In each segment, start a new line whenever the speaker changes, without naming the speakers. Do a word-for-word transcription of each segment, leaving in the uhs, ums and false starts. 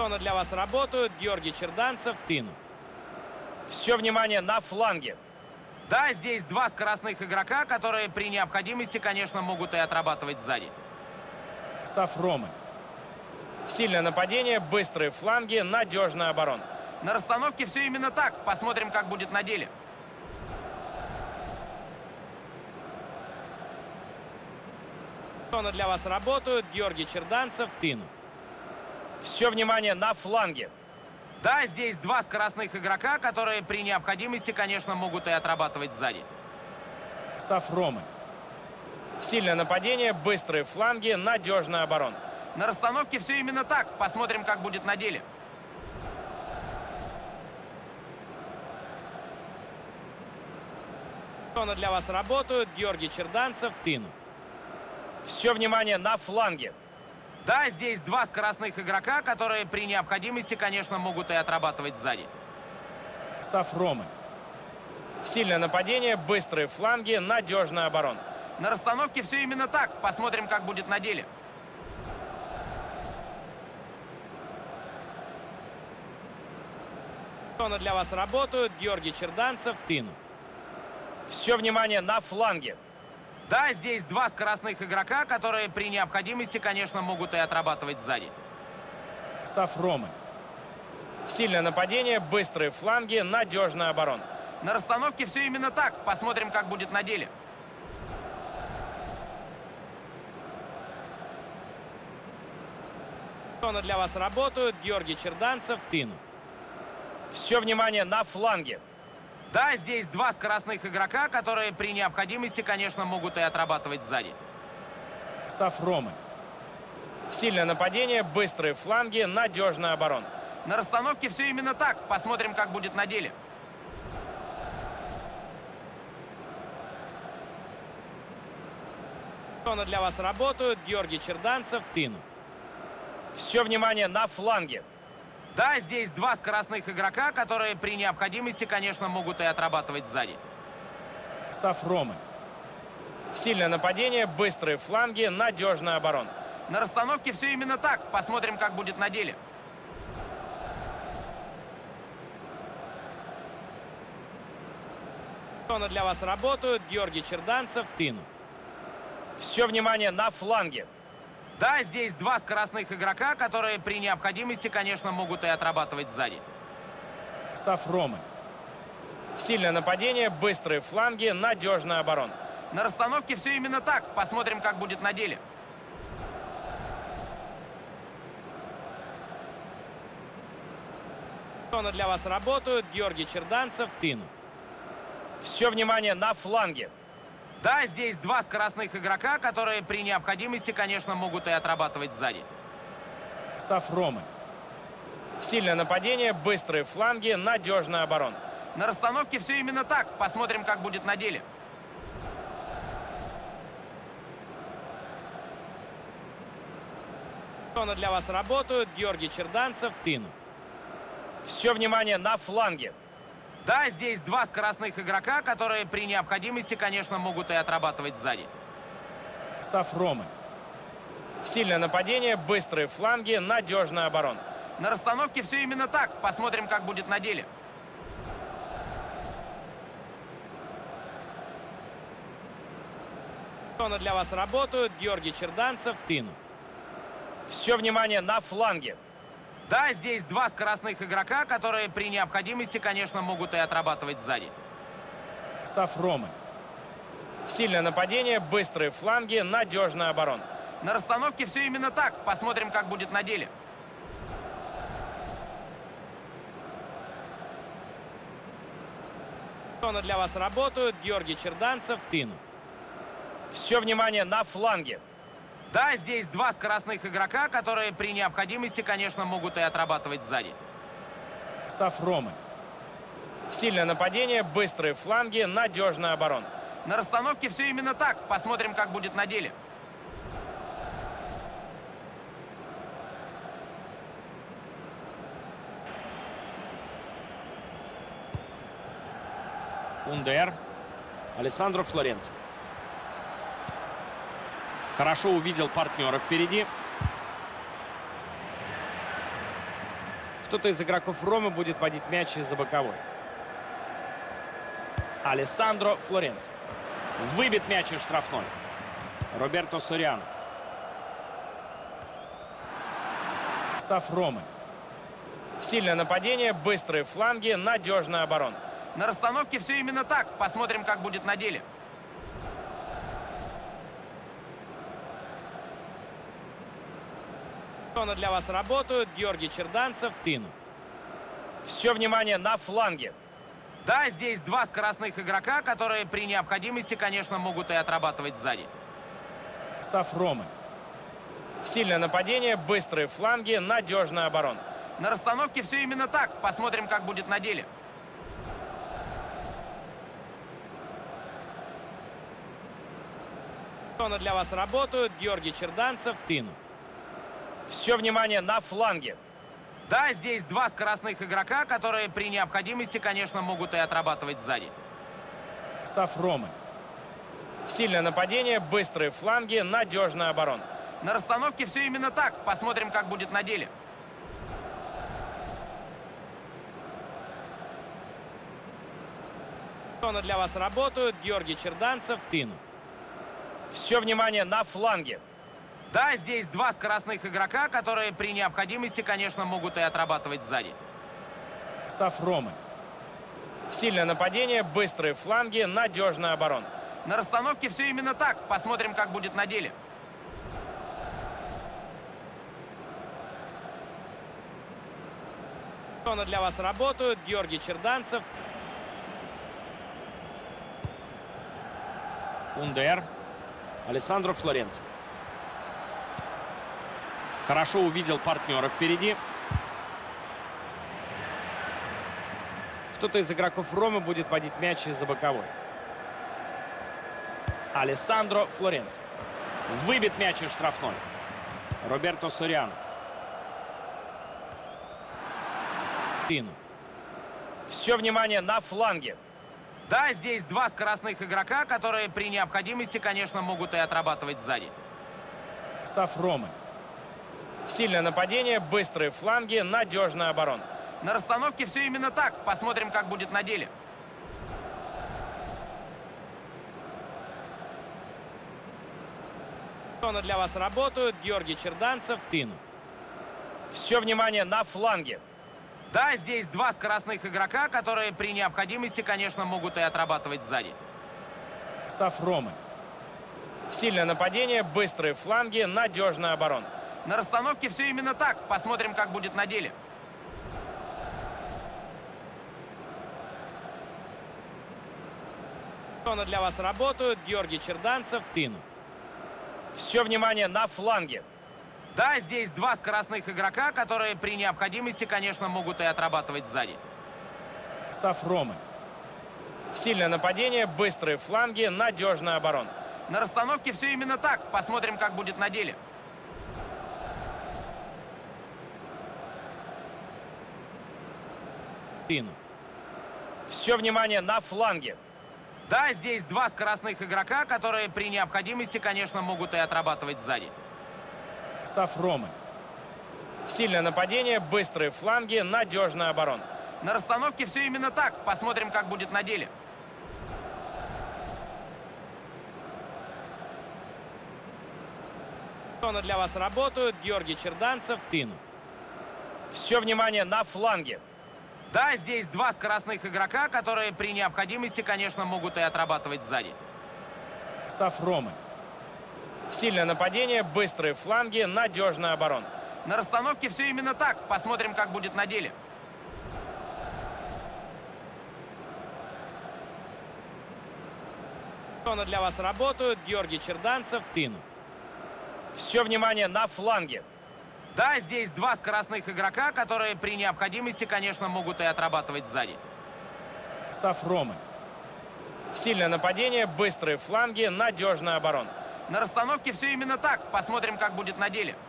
Зоны для вас работают. Георгий Черданцев. Пину. Все внимание на фланге.
Да, здесь два скоростных игрока, которые при необходимости, конечно, могут и отрабатывать сзади.
Состав Ромы. Сильное нападение, быстрые фланги, надежная оборона.
На расстановке все именно так. Посмотрим, как будет на деле.
Зоны для вас работают. Георгий Черданцев. Пину. Все внимание на фланге.
Да, здесь два скоростных игрока, которые при необходимости, конечно, могут и отрабатывать сзади.
Состав Ромы. Сильное нападение, быстрые фланги, надежная оборона.
На расстановке все именно так. Посмотрим, как будет на деле.
Зоны для вас работают. Георгий Черданцев. Пину. Все внимание на фланге.
Да, здесь два скоростных игрока, которые при необходимости, конечно, могут и отрабатывать сзади.
Состав Ромы. Сильное нападение, быстрые фланги, надежная оборона.
На расстановке все именно так. Посмотрим, как будет на деле.
Зоны для вас работают. Георгий Черданцев. Пину. Все внимание на фланге.
Да, здесь два скоростных игрока, которые при необходимости, конечно, могут и отрабатывать сзади.
Состав Ромы. Сильное нападение, быстрые фланги, надежная оборона.
На расстановке все именно так. Посмотрим, как будет на деле.
Зоны для вас работают. Георгий Черданцев. Пину. Все внимание на фланге.
Да, здесь два скоростных игрока, которые при необходимости, конечно, могут и отрабатывать сзади.
Состав Ромы. Сильное нападение, быстрые фланги, надежная оборона.
На расстановке все именно так. Посмотрим, как будет на деле.
Зоны для вас работают. Георгий Черданцев. Пину. Все внимание на фланге.
Да, здесь два скоростных игрока, которые при необходимости, конечно, могут и отрабатывать сзади.
Состав Ромы. Сильное нападение, быстрые фланги, надежная оборона.
На расстановке все именно так. Посмотрим, как будет на деле.
Зоны для вас работают. Георгий Черданцев. Пину. Все внимание на фланге.
Да, здесь два скоростных игрока, которые при необходимости, конечно, могут и отрабатывать сзади.
Состав Ромы. Сильное нападение, быстрые фланги, надежная оборона.
На расстановке все именно так. Посмотрим, как будет на деле.
Зоны для вас работают. Георгий Черданцев. Пину. Все внимание на фланге.
Да, здесь два скоростных игрока, которые при необходимости, конечно, могут и отрабатывать сзади.
Состав Ромы. Сильное нападение, быстрые фланги, надежная оборона.
На расстановке все именно так. Посмотрим, как будет на деле.
Зоны для вас работают. Георгий Черданцев. Пину. Все внимание на фланге.
Да, здесь два скоростных игрока, которые при необходимости, конечно, могут и отрабатывать сзади.
Состав Ромы. Сильное нападение, быстрые фланги, надежная оборона.
На расстановке все именно так. Посмотрим, как будет на деле.
Зоны для вас работают. Георгий Черданцев. Пину. Все внимание на фланге.
Да, здесь два скоростных игрока, которые при необходимости, конечно, могут и отрабатывать сзади.
Состав Ромы. Сильное нападение, быстрые фланги, надежная оборона.
На расстановке все именно так. Посмотрим, как будет на деле.
Зоны для вас работают. Георгий Черданцев. Пину. Все внимание на фланге.
Да, здесь два скоростных игрока, которые при необходимости, конечно, могут и отрабатывать сзади.
Состав Ромы. Сильное нападение, быстрые фланги, надежная оборона.
На расстановке все именно так. Посмотрим, как будет на деле.
Ундер. Алессандро Флоренци. Хорошо увидел партнера впереди. Кто-то из игроков Ромы будет водить мяч из-за боковой. Алессандро Флоренци. Выбит мяч из штрафной. Роберто Сориано. Состав Ромы.
Сильное нападение, быстрые фланги, надежная оборона.
На расстановке все именно так. Посмотрим, как будет на деле.
Для вас работают Георгий Черданцев.
Тину.
Все внимание на фланге.
Да, здесь два скоростных игрока, которые при необходимости, конечно, могут и отрабатывать сзади.
Состав Ромы.
Сильное нападение, быстрые фланги, надежная оборона.
На расстановке все именно так. Посмотрим, как будет на деле.
Для вас работают Георгий Черданцев.
Тину.
Все внимание на фланге.
Да, здесь два скоростных игрока, которые при необходимости, конечно, могут и отрабатывать сзади.
Состав Ромы.
Сильное нападение, быстрые фланги, надежная оборона.
На расстановке все именно так. Посмотрим, как будет на деле.
Для вас работают Георгий Черданцев.
Тину.
Все внимание на фланге.
Да, здесь два скоростных игрока, которые при необходимости, конечно, могут и отрабатывать сзади.
Состав Ромы.
Сильное нападение, быстрые фланги, надежная оборона.
На расстановке все именно так. Посмотрим, как будет на деле.
Для вас работают Георгий Черданцев.
Ундер. Алессандро Флоренци. Хорошо увидел партнера впереди. Кто-то из игроков Ромы будет водить мяч из-за боковой. Алессандро Флоренци. Выбит мяч из штрафной. Роберто Сориано. Тину.
Все внимание на фланге.
Да, здесь два скоростных игрока, которые при необходимости, конечно, могут и отрабатывать сзади.
Состав Ромы.
Сильное нападение, быстрые фланги, надежная оборона.
На расстановке все именно так. Посмотрим, как будет на деле.
Для вас работают Георгий Черданцев.
Тину.
Все внимание на фланге.
Да, здесь два скоростных игрока, которые при необходимости, конечно, могут и отрабатывать сзади.
Состав Ромы.
Сильное нападение, быстрые фланги, надежная оборона.
На расстановке все именно так. Посмотрим, как будет на деле.
Для вас работают Георгий Черданцев.
Тину.
Все внимание на фланге.
Да, здесь два скоростных игрока, которые при необходимости, конечно, могут и отрабатывать сзади.
Состав Ромы.
Сильное нападение, быстрые фланги, надежная оборона.
На расстановке все именно так. Посмотрим, как будет на деле.
Тину.
Все внимание на фланге.
Да, здесь два скоростных игрока, которые при необходимости, конечно, могут и отрабатывать сзади.
Состав Ромы.
Сильное нападение, быстрые фланги, надежная оборона.
На расстановке все именно так. Посмотрим, как будет на деле.
Для вас работают Георгий Черданцев.
Тину.
Все внимание на фланге.
Да, здесь два скоростных игрока, которые при необходимости, конечно, могут и отрабатывать сзади.
Состав Ромы.
Сильное нападение, быстрые фланги, надежная оборона.
На расстановке все именно так. Посмотрим, как будет на деле.
Для вас работают Георгий Черданцев.
Тину.
Все внимание на фланге.
Да, здесь два скоростных игрока, которые при необходимости, конечно, могут и отрабатывать сзади.
Состав Ромы.
Сильное нападение, быстрые фланги, надежная оборона.
На расстановке все именно так. Посмотрим, как будет на деле.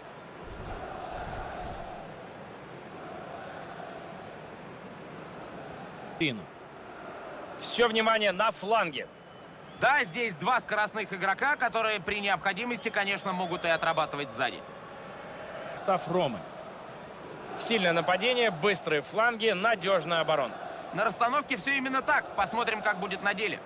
Тину.
Все внимание на фланге.
Да, здесь два скоростных игрока, которые при необходимости, конечно, могут и отрабатывать сзади.
Состав Ромы.
Сильное нападение, быстрые фланги, надежная оборона.
На расстановке все именно так. Посмотрим, как будет на деле.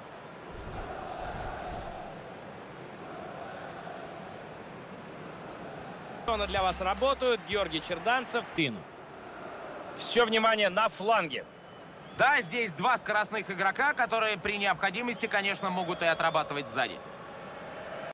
Для вас работают Георгий Черданцев. Все внимание на фланге.
Да, здесь два скоростных игрока, которые при необходимости, конечно, могут и отрабатывать сзади.